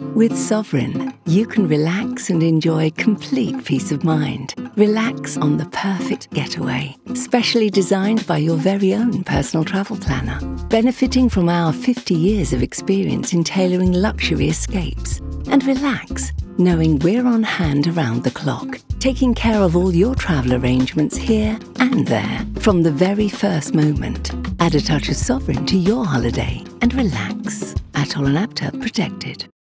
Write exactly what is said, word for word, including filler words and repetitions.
With Sovereign, you can relax and enjoy complete peace of mind. Relax on the perfect getaway, specially designed by your very own personal travel planner. Benefiting from our fifty years of experience in tailoring luxury escapes. And relax, knowing we're on hand around the clock, taking care of all your travel arrangements here and there from the very first moment. Add a touch of Sovereign to your holiday and relax. Atoll and Apta protected.